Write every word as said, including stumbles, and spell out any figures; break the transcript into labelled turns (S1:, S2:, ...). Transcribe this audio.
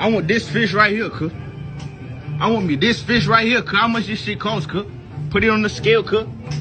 S1: I want this fish right here, cuz. I want me this fish right here, cuz. How much this shit cost, cuz? Put it on the scale, cuz.